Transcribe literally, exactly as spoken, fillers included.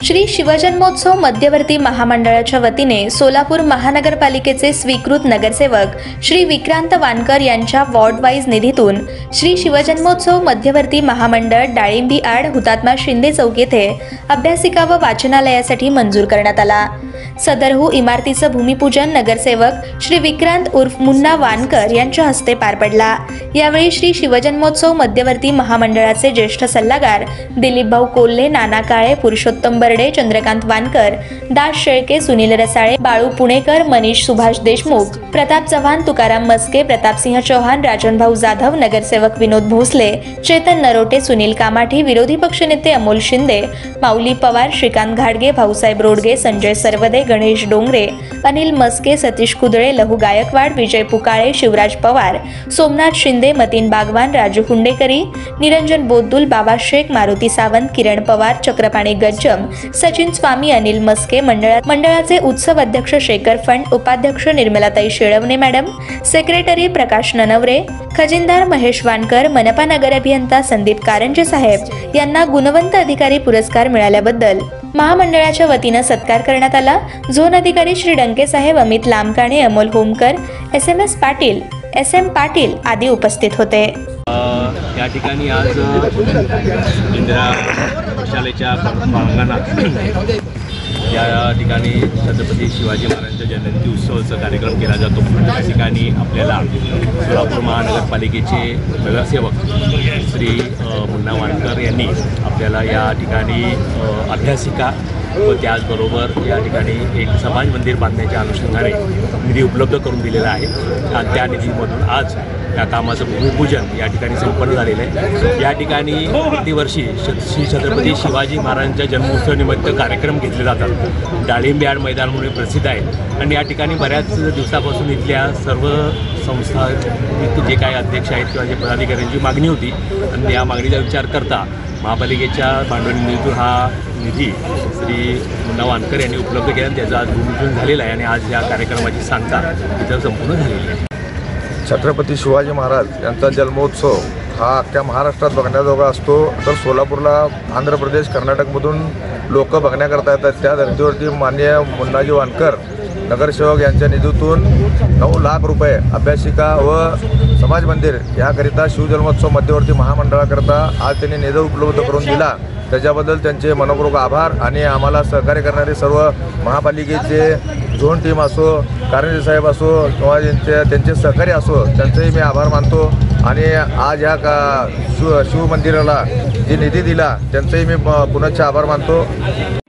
श्री शिवजन्मोत्सव मध्यवर्ती महामंडळाच्या वतीने सोलापूर महानगरपालिकेचे स्वीकृत नगरसेवक श्री विक्रांत वानकर यांच्या वॉर्ड वाईज निधीतून श्री शिवजन्मोत्सव मध्यवर्ती महामंडळ डाळिंबी आड हुतात्मा शिंदे चौक येथे अभ्यासिका व वाचनालयासाठी मंजूर करण्यात आला। सदरहू इमारतीचं भूमिपूजन नगरसेवक श्री विक्रांत उर्फ मुन्ना वानकर यांच्या हस्ते पार पडला। यावेळी श्री शिवजन्मोत्सव मध्यवर्ती महामंडळाचे ज्येष्ठ सल्लागार दिलीप भाऊ कोल्हे, नाना काळे, पुरुषोत्तम बर्डे, चंद्रकांत वानकर, दास शेळके, सुनील रसाळे, बाळू पुणेकर, मनीष सुभाष देशमुख, प्रताप चव्हाण, तुकाराम मस्के, प्रतापसिंह चौहान, राजनभाऊ जाधव, नगरसेवक विनोद भोसले, चेतन नरोटे, सुनील कामाठी, विरोधी पक्षनेते अमोल शिंदे, माऊली पवार, श्रीकांत घाडगे, भाऊसाहेब रोडगे, संजय सरवदे, गणेश डोंगरे, अनिल मस्के, सतीश कुदळे, लहू गायकवाड, विजय पुकाळे, शिवराज पवार, सोमनाथ शिंदे, मतीन बागवान, राजू हुंडेकरी, निरंजन बोद्दुल, बाबा शेख, मारुती सावंत, किरण पवार, चक्रपाणी गज्जम, सचिन स्वामी, अनिल मस्के, मंडळा मंडळाचे उत्सव अध्यक्ष शेखर फंड, उपाध्यक्ष निर्मलाताई शेळवणे मॅडम, सेक्रेटरी प्रकाश ननवरे, खजिनदार महेश वानकर, मनपा नगर अभियंता संदीप कारंजे साहेब यांना गुणवंत अधिकारी पुरस्कार मिळाल्याबद्दल महामंडळाच्या वतीने सत्कार करण्यात आला। झोन अधिकारी श्री डंके साहेब, Amit Lamkane, Amol Homkar, S M S Patil, S M Patil आदी उपस्थित होते। या ठिकाणी आज इंदिरा शाळेच्या प्रांगणात या ठिकाणी छत्रपती शिवाजी महाराजांच्या जयंती उत्सवाचा कार्यक्रम केला जातो। या ठिकाणी आपल्याला सोलापूर महानगरपालिकेचे नगरसेवक श्री मुन्ना वानकर यांनी आपल्याला या ठिकाणी अभ्यासिका व त्याचबरोबर या ठिकाणी एक समाज मंदिर बांधण्याच्या अनुषंगाने निधी उपलब्ध करून दिलेला आहे आणि त्या निधीमधून आज या कामाचं भूमिपूजन या ठिकाणी संपन्न झालेलं आहे। या ठिकाणी प्रतिवर्षी श्री छत्रपती शिवाजी महाराजांच्या जन्मोत्सवानिमित्त कार्यक्रम घेतले जातात। डाळिंबी आड मैदान म्हणून प्रसिद्ध आहे आणि या ठिकाणी बऱ्याच दिवसापासून इथल्या सर्व संस्था जे काही अध्यक्ष आहेत किंवा जे पदाधिकाऱ्यांची मागणी होती आणि या मागणीचा विचार करता महापालिकेच्या भांडवली निधीतून हा निधी श्री मुन्ना वानकर यांनी उपलब्ध केला आणि त्याचा आज भूमिपूजन झालेला आहे आणि आज या कार्यक्रमाची सांगता इथं संपूर्ण झालेली आहे। छत्रपती शिवाजी महाराज यांचा जन्मोत्सव हा अख्ख्या महाराष्ट्रात बघण्याजोगा असतो, तर सोलापूरला आंध्र प्रदेश, कर्नाटकमधून लोक बघण्याकरता येतात। त्या धर्तीवरती माननीय मुन्नाजी वानकर नगरसेवक यांच्या निधीतून नऊ लाख रुपये अभ्यासिका व समाज मंदिर याकरिता शिवजन्मोत्सव मध्यवर्ती महामंडळाकरता आज त्यांनी निधी उपलब्ध करून दिला। त्याच्याबद्दल त्यांचे मनपूर्वक आभार आणि आम्हाला सहकार्य करणारे सर्व महापालिकेचे झोन टीम असो, कारंजे साहेब असो किंवा त्यांचे त्यांचे सहकारी असो त्यांचेही मी आभार मानतो आणि आज ह्या का शिव शिवमंदिराला जे निधी दिला त्यांचेही मी पुनश्च आभार मानतो।